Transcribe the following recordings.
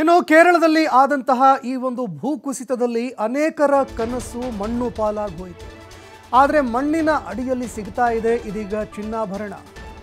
ಇನ್ನು ಕೇರಳದಲ್ಲಿ ಆದಂತಹ ಈ ಒಂದು ಭೂಕುಸಿತದಲ್ಲಿ ಅನೇಕರ ಕನಸು ಮಣ್ಣು ಪಾಲಾಗೋಯಿತು. ಆದರೆ ಮಣ್ಣಿನ ಅಡಿಯಲ್ಲಿ ಸಿಗ್ತಾ ಇದೆ ಇದೀಗ ಚಿನ್ನಾಭರಣ.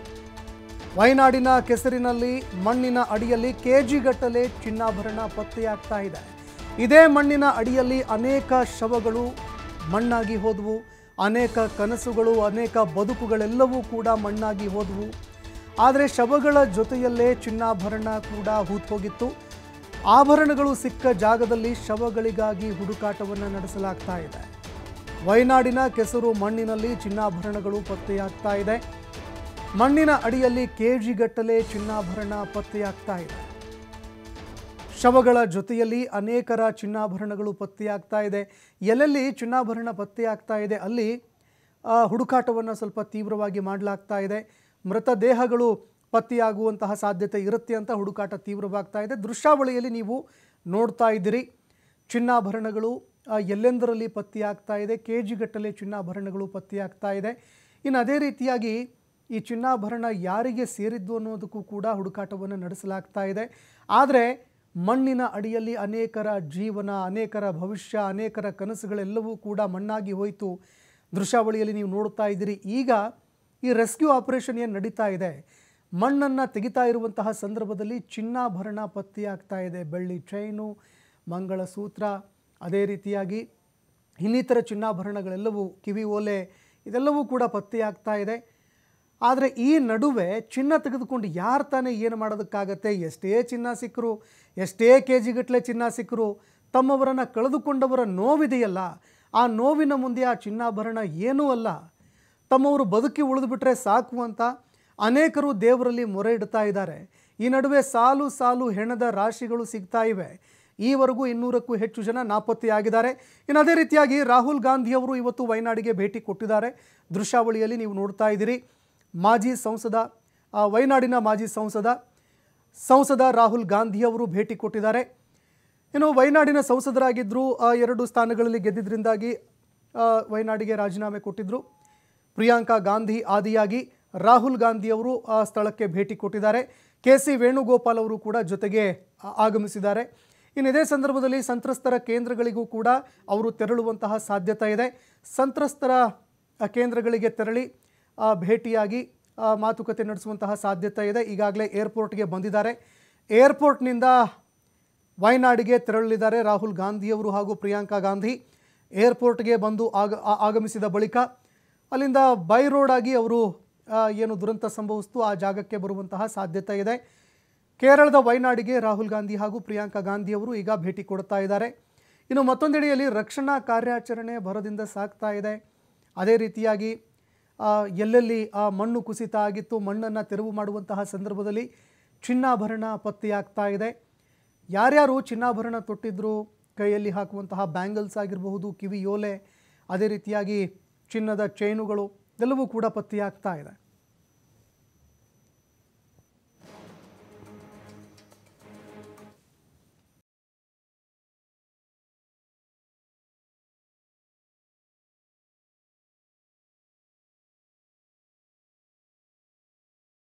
ವಯನಾಡಿನ ಕೆಸರಿನಲ್ಲಿ ಮಣ್ಣಿನ ಅಡಿಯಲ್ಲಿ ಕೆಜಿಗಟ್ಟಲೆ ಚಿನ್ನಾಭರಣ ಪತ್ತೆಯಾಗ್ತಾ ಇದೆ. ಇದೇ ಮಣ್ಣಿನ ಅಡಿಯಲ್ಲಿ ಅನೇಕ ಶವಗಳು ಮಣ್ಣಾಗಿ ಹೋದವು, ಅನೇಕ ಕನಸುಗಳು, ಅನೇಕ ಬದುಕುಗಳೆಲ್ಲವೂ ಕೂಡ ಮಣ್ಣಾಗಿ ಹೋದವು. ಆದರೆ ಶವಗಳ ಜೊತೆಯಲ್ಲೇ ಚಿನ್ನಾಭರಣ ಕೂಡ ಹೂತೋಗಿತ್ತು. ಆಭರಣಗಳು ಸಿಕ್ಕ ಜಾಗದಲ್ಲಿ ಶವಗಳಿಗಾಗಿ ಹುಡುಕಾಟವನ್ನು ನಡೆಸಲಾಗ್ತಾ ಇದೆ. ವಯನಾಡಿನ ಕೆಸರು ಮಣ್ಣಿನಲ್ಲಿ ಚಿನ್ನಾಭರಣಗಳು ಪತ್ತೆಯಾಗ್ತಾ ಇದೆ. ಮಣ್ಣಿನ ಅಡಿಯಲ್ಲಿ ಕೆಜಿಗಟ್ಟಲೆ ಚಿನ್ನಾಭರಣ ಪತ್ತೆಯಾಗ್ತಾ ಇದೆ. ಶವಗಳ ಜೊತೆಯಲ್ಲಿ ಅನೇಕರ ಚಿನ್ನಾಭರಣಗಳು ಪತ್ತೆಯಾಗ್ತಾ ಇದೆ. ಎಲ್ಲೆಲ್ಲಿ ಚಿನ್ನಾಭರಣ ಪತ್ತೆಯಾಗ್ತಾ ಇದೆ ಅಲ್ಲಿ ಹುಡುಕಾಟವನ್ನು ಸ್ವಲ್ಪ ತೀವ್ರವಾಗಿ ಮಾಡಲಾಗ್ತಾ ಇದೆ. ಮೃತದೇಹಗಳು ಪತ್ತೆಯಾಗುವಂತಹ ಸಾಧ್ಯತೆ ಇರುತ್ತೆ ಅಂತ ಹುಡುಕಾಟ ತೀವ್ರವಾಗ್ತಾ ಇದೆ. ದೃಶ್ಯಾವಳಿಯಲ್ಲಿ ನೀವು ನೋಡ್ತಾ ಇದ್ದೀರಿ, ಚಿನ್ನಾಭರಣಗಳು ಎಲ್ಲೆಂದರಲ್ಲಿ ಪತ್ತೆಯಾಗ್ತಾ ಇದೆ. ಕೆಜಿಗಟ್ಟಲೆ ಚಿನ್ನಾಭರಣಗಳು ಪತ್ತೆಯಾಗ್ತಾ ಇದೆ. ಇನ್ನು ಅದೇ ರೀತಿಯಾಗಿ ಈ ಚಿನ್ನಾಭರಣ ಯಾರಿಗೆ ಸೇರಿದ್ದು ಅನ್ನೋದಕ್ಕೂ ಕೂಡ ಹುಡುಕಾಟವನ್ನು ನಡೆಸಲಾಗ್ತಾ ಇದೆ. ಆದರೆ ಮಣ್ಣಿನ ಅಡಿಯಲ್ಲಿ ಅನೇಕರ ಜೀವನ, ಅನೇಕರ ಭವಿಷ್ಯ, ಅನೇಕರ ಕನಸುಗಳೆಲ್ಲವೂ ಕೂಡ ಮಣ್ಣಾಗಿ ಹೋಯಿತು. ದೃಶ್ಯಾವಳಿಯಲ್ಲಿ ನೀವು ನೋಡ್ತಾ ಇದ್ದೀರಿ. ಈಗ ಈ ರೆಸ್ಕ್ಯೂ ಆಪರೇಷನ್ ಏನು ನಡೀತಾ ಇದೆ, ಮಣ್ಣನ್ನು ತೆಗಿತಾ ಇರುವಂತಹ ಸಂದರ್ಭದಲ್ಲಿ ಚಿನ್ನಾಭರಣ ಪತ್ತೆಯಾಗ್ತಾ ಇದೆ. ಬೆಳ್ಳಿ ಚೈನು, ಮಂಗಳಸೂತ್ರ, ಅದೇ ರೀತಿಯಾಗಿ ಇನ್ನಿತರ ಚಿನ್ನಾಭರಣಗಳೆಲ್ಲವೂ, ಕಿವಿ ಓಲೆ, ಇದೆಲ್ಲವೂ ಕೂಡ ಪತ್ತೆಯಾಗ್ತಾ ಇದೆ. ಆದರೆ ಈ ನಡುವೆ ಚಿನ್ನ ತೆಗೆದುಕೊಂಡು ಯಾರು ತಾನೇ ಏನು ಮಾಡೋದಕ್ಕಾಗತ್ತೆ? ಎಷ್ಟೇ ಚಿನ್ನ ಸಿಕ್ಕರು, ಎಷ್ಟೇ ಕೆಜಿಗಟ್ಟಲೆ ಚಿನ್ನ ಸಿಕ್ಕರು, ತಮ್ಮವರನ್ನು ಕಳೆದುಕೊಂಡವರ ನೋವಿದೆಯಲ್ಲ, ಆ ನೋವಿನ ಮುಂದೆ ಆ ಚಿನ್ನಾಭರಣ ಏನೂ ಅಲ್ಲ. ತಮ್ಮವರು ಬದುಕಿ ಉಳಿದುಬಿಟ್ರೆ ಸಾಕು ಅಂತ ಅನೇಕರು ದೇವರಲ್ಲಿ ಮೊರೆ ಇಡ್ತಾ ಇದ್ದಾರೆ. ಈ ನಡುವೆ ಸಾಲು ಸಾಲು ಹೆಣದ ರಾಶಿಗಳು ಸಿಗ್ತಾ ಇವೆ. ಈವರೆಗೂ 200ಕ್ಕೂ ಹೆಚ್ಚು ಜನ ನಾಪತ್ತೆಯಾಗಿದ್ದಾರೆ. ಇನ್ನು ಅದೇ ರೀತಿಯಾಗಿ ರಾಹುಲ್ ಗಾಂಧಿಯವರು ಇವತ್ತು ವಯನಾಡಿಗೆ ಭೇಟಿ ಕೊಟ್ಟಿದ್ದಾರೆ. ದೃಶ್ಯಾವಳಿಯಲ್ಲಿ ನೀವು ನೋಡ್ತಾ ಇದ್ದೀರಿ. ಮಾಜಿ ಸಂಸದ, ವಯನಾಡಿನ ಮಾಜಿ ಸಂಸದ ರಾಹುಲ್ ಗಾಂಧಿಯವರು ಭೇಟಿ ಕೊಟ್ಟಿದ್ದಾರೆ. ಇನ್ನು ವಯನಾಡಿನ ಸಂಸದರಾಗಿದ್ದರು, 2 ಸ್ಥಾನಗಳಲ್ಲಿ ಗೆದ್ದಿದ್ದರಿಂದಾಗಿ ವಯನಾಡಿಗೆ ರಾಜೀನಾಮೆ ಕೊಟ್ಟಿದ್ದರು. ಪ್ರಿಯಾಂಕಾ ಗಾಂಧಿ ಆದಿಯಾಗಿ ರಾಹುಲ್ ಗಾಂಧಿಯವರು ಸ್ಥಳಕ್ಕೆ ಭೇಟಿ ಕೊಟ್ಟಿದ್ದಾರೆ. KC ವೇಣುಗೋಪಾಲ್ ಅವರು ಕೂಡ ಜೊತೆಗೆ ಆಗಮಿಸಿದ್ದಾರೆ. ಇನ್ನು ಇದೇ ಸಂದರ್ಭದಲ್ಲಿ ಸಂತ್ರಸ್ತರ ಕೇಂದ್ರಗಳಿಗೂ ಕೂಡ ಅವರು ತೆರಳುವಂತಹ ಸಾಧ್ಯತೆ ಇದೆ. ಸಂತ್ರಸ್ತರ ಕೇಂದ್ರಗಳಿಗೆ ತೆರಳಿ ಭೇಟಿಯಾಗಿ ಮಾತುಕತೆ ನಡೆಸುವಂತಹ ಸಾಧ್ಯತೆ ಇದೆ. ಈಗಾಗಲೇ ಏರ್ಪೋರ್ಟ್ಗೆ ಬಂದಿದ್ದಾರೆ. ಏರ್ಪೋರ್ಟ್ನಿಂದ ವಯನಾಡಿಗೆ ತೆರಳಲಿದ್ದಾರೆ ರಾಹುಲ್ ಗಾಂಧಿಯವರು ಹಾಗೂ ಪ್ರಿಯಾಂಕಾ ಗಾಂಧಿ. ಏರ್ಪೋರ್ಟ್ಗೆ ಬಂದು ಆಗಮಿಸಿದ ಬಳಿಕ ಅಲ್ಲಿಂದ ಬೈ ರೋಡ್ ಆಗಿ ಅವರು ಏನು ದುರಂತ ಸಂಭವಿಸಿತು ಆ ಜಾಗಕ್ಕೆ ಬರುವಂತಹ ಸಾಧ್ಯತೆ ಇದೆ. ಕೇರಳದ ವಯನಾಡಿಗೆ ರಾಹುಲ್ ಗಾಂಧಿ ಹಾಗೂ ಪ್ರಿಯಾಂಕಾ ಗಾಂಧಿಯವರು ಈಗ ಭೇಟಿ ಕೊಡ್ತಾ ಇದ್ದಾರೆ. ಇನ್ನು ಮತ್ತೊಂದೆಡೆಯಲ್ಲಿ ರಕ್ಷಣಾ ಕಾರ್ಯಾಚರಣೆ ಭರದಿಂದ ಸಾಗ್ತಾ ಇದೆ. ಅದೇ ರೀತಿಯಾಗಿ ಎಲ್ಲೆಲ್ಲಿ ಮಣ್ಣು ಕುಸಿತ ಆಗಿತ್ತು, ಮಣ್ಣನ್ನು ತೆರವು ಮಾಡುವಂತಹ ಸಂದರ್ಭದಲ್ಲಿ ಚಿನ್ನಾಭರಣ ಪತ್ತೆಯಾಗ್ತಾ ಇದೆ. ಯಾರ್ಯಾರು ಚಿನ್ನಾಭರಣ ತೊಟ್ಟಿದ್ರು, ಕೈಯಲ್ಲಿ ಹಾಕುವಂತಹ ಬ್ಯಾಂಗಲ್ಸ್ ಆಗಿರಬಹುದು, ಕಿವಿ ಓಲೆ, ಅದೇ ರೀತಿಯಾಗಿ ಚಿನ್ನದ ಚೈನುಗಳು ಎಲ್ಲವೂ ಕೂಡ ಪತ್ತೆಯಾಗ್ತಾ ಇದೆ.